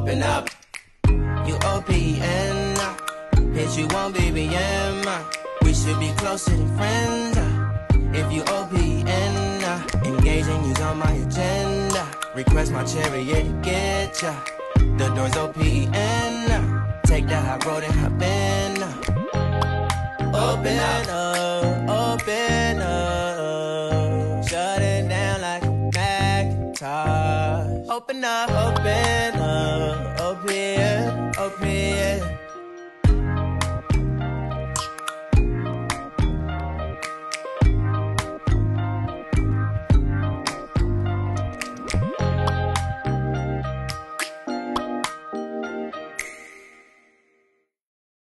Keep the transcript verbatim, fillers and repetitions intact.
open up. You O P N, uh, hit you on B B M. Uh, we should be closer than friends. Uh, if you O P N, uh, engaging you's on my agenda. Request my chariot to get ya. The door's O P N. Uh, take the high road and hop in. Uh, open up, open up. Shut it down like a Macintosh. Open up, open